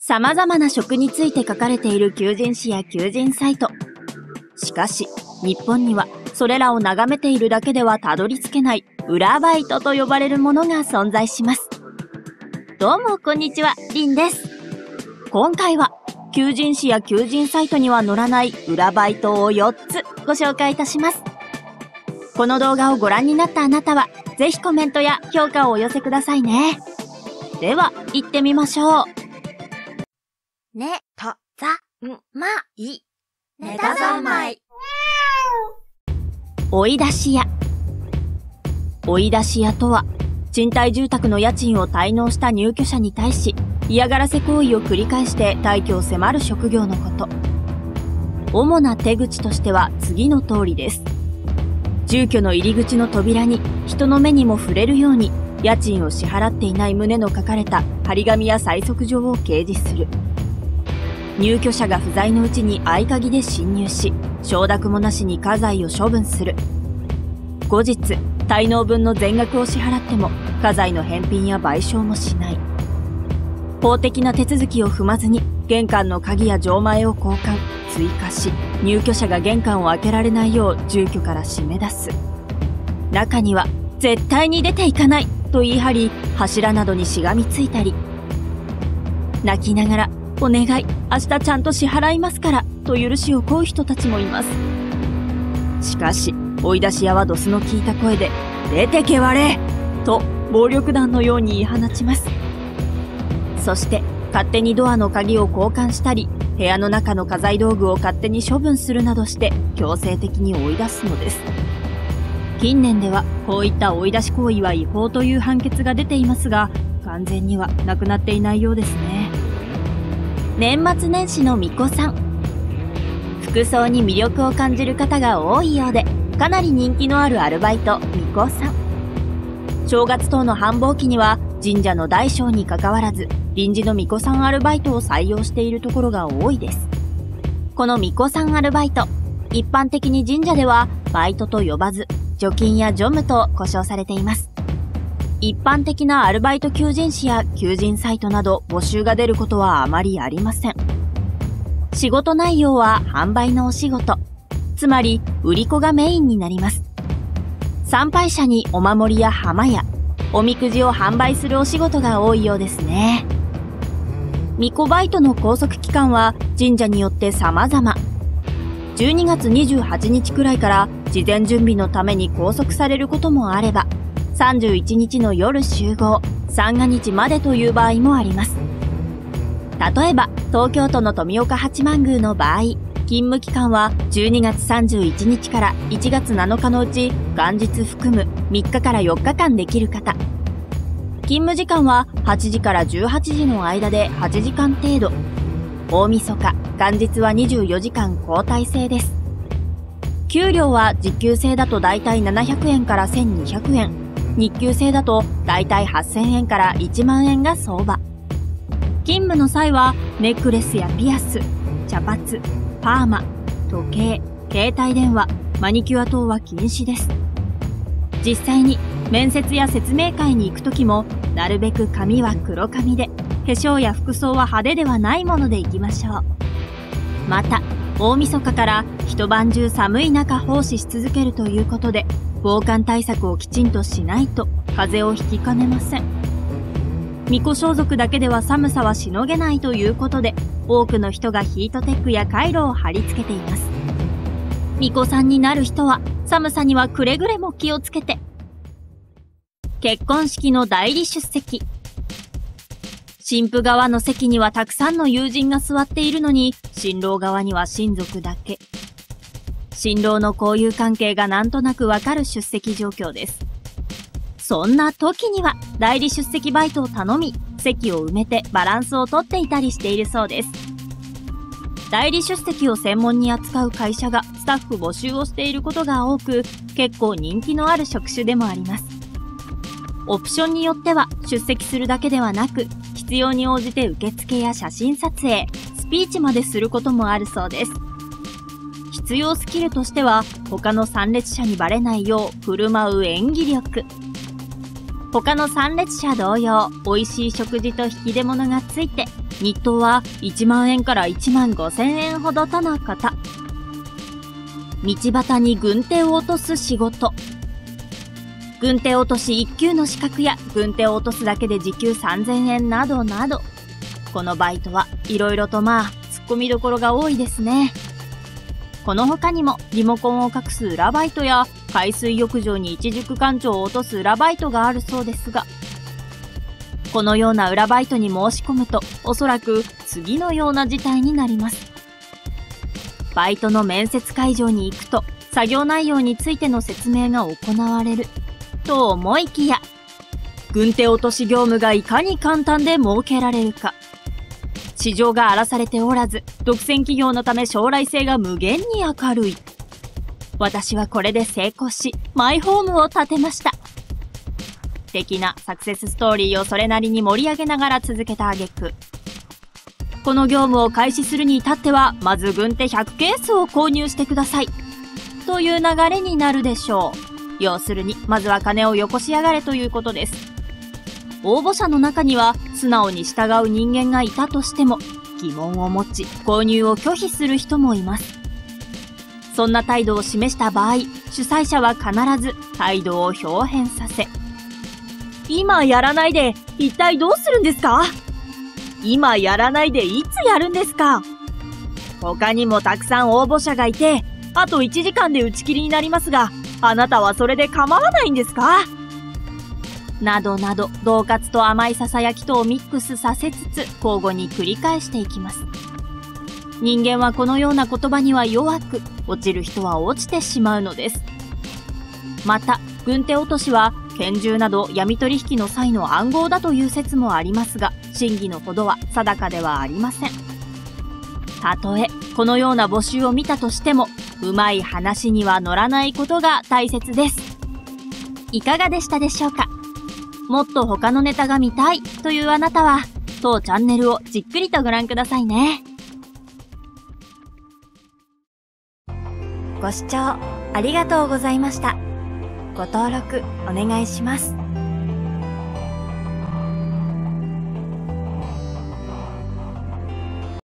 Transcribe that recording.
様々な食について書かれている求人誌や求人サイト。しかし、日本にはそれらを眺めているだけではたどり着けない裏バイトと呼ばれるものが存在します。どうもこんにちは、りんです。今回は求人誌や求人サイトには載らない裏バイトを4つご紹介いたします。この動画をご覧になったあなたはぜひコメントや評価をお寄せくださいね。では行ってみましょう。 ね、た、ざ、ん、ま、い。ネタ三昧。 追い出し屋。追い出し屋とは、賃貸住宅の家賃を滞納した入居者に対し、嫌がらせ行為を繰り返して退去を迫る職業のこと。主な手口としては次の通りです。住居の入り口の扉に人の目にも触れるように、家賃を支払っていない旨の書かれた張り紙や催促状を掲示する。入居者が不在のうちに合鍵で侵入し、承諾もなしに家財を処分する。後日、滞納分の全額を支払っても、家財の返品や賠償もしない。法的な手続きを踏まずに、玄関の鍵や錠前を交換、追加し、入居者が玄関を開けられないよう住居から締め出す。中には、絶対に出ていかないと言い張り、柱などにしがみついたり、泣きながら、お願い、明日ちゃんと支払いますから、と許しを請う人たちもいます。しかし、追い出し屋はドスの効いた声で、出てけわれと、暴力団のように言い放ちます。そして、勝手にドアの鍵を交換したり、部屋の中の家財道具を勝手に処分するなどして、強制的に追い出すのです。近年では、こういった追い出し行為は違法という判決が出ていますが、完全にはなくなっていないようですね。年末年始の巫女さん。服装に魅力を感じる方が多いようで、かなり人気のあるアルバイト、巫女さん。正月等の繁忙期には、神社の大小にかかわらず、臨時の巫女さんアルバイトを採用しているところが多いです。この巫女さんアルバイト、一般的に神社では、バイトと呼ばず、除菌や除務と呼称されています。一般的なアルバイト求人誌や求人サイトなど募集が出ることはあまりありません。仕事内容は販売のお仕事、つまり売り子がメインになります。参拝者にお守りや浜やおみくじを販売するお仕事が多いようですね。巫女バイトの拘束期間は神社によって様々。12月28日くらいから事前準備のために拘束されることもあれば、31日の夜集合、三が日までという場合もあります。例えば、東京都の富岡八幡宮の場合、勤務期間は12月31日から1月7日のうち元日含む3日から4日間できる方。勤務時間は8時から18時の間で8時間程度。大晦日、元日は24時間交代制です。給料は時給制だとだいたい700円から1200円。日給制だとだいたい8000円から1万円が相場。勤務の際はネックレスやピアス、茶髪、パーマ、時計、携帯電話、マニキュア等は禁止です。実際に面接や説明会に行くときもなるべく髪は黒髪で、化粧や服装は派手ではないもので行きましょう。また、大晦日から一晩中寒い中奉仕し続けるということで、防寒対策をきちんとしないと風邪をひきかねません。巫女装束だけでは寒さはしのげないということで、多くの人がヒートテックやカイロを貼り付けています。巫女さんになる人は寒さにはくれぐれも気をつけて。結婚式の代理出席。新婦側の席にはたくさんの友人が座っているのに、新郎側には親族だけ。新郎の交友関係がなんとなくわかる出席状況です。そんな時には代理出席バイトを頼み、席を埋めてバランスをとっていたりしているそうです。代理出席を専門に扱う会社がスタッフ募集をしていることが多く、結構人気のある職種でもあります。オプションによっては出席するだけではなく、必要に応じて受付や写真撮影、スピーチまですることもあるそうです。必要スキルとしては、他の参列者にバレないよう振る舞う演技力。他の参列者同様、美味しい食事と引き出物がついて、 日当は1万円から1万5千円ほどとのこと。道端に軍手を落とす仕事。軍手落とし1級の資格や軍手を落とすだけで時給3000円などなど。このバイトはいろいろと突っ込みどころが多いですね。この他にもリモコンを隠す裏バイトや海水浴場に一軸館長を落とす裏バイトがあるそうですが、このような裏バイトに申し込むとおそらく次のような事態になります。バイトの面接会場に行くと作業内容についての説明が行われると思いきや、軍手落とし業務がいかに簡単で設けられるか。市場が荒らされておらず、独占企業のため将来性が無限に明るい。私はこれで成功し、マイホームを建てました。的なサクセスストーリーをそれなりに盛り上げながら続けた挙句、この業務を開始するに至っては、まず軍手100ケースを購入してください。という流れになるでしょう。要するに、まずは金をよこしやがれということです。応募者の中には素直に従う人間がいたとしても疑問を持ち購入を拒否する人もいます。そんな態度を示した場合、主催者は必ず態度を表変させ、今やらないで一体どうするんですか？今やらないでいつやるんですか？他にもたくさん応募者がいて、あと1時間で打ち切りになりますが、あなたはそれで構わないんですか？などなど、恫喝と甘いささやきとをミックスさせつつ、交互に繰り返していきます。人間はこのような言葉には弱く、落ちる人は落ちてしまうのです。また、軍手落としは、拳銃など闇取引の際の暗号だという説もありますが、真偽のほどは定かではありません。たとえ、このような募集を見たとしても、うまい話には乗らないことが大切です。いかがでしたでしょうか？もっと他のネタが見たいというあなたは、当チャンネルをじっくりとご覧くださいね。ご視聴ありがとうございました。ご登録お願いします。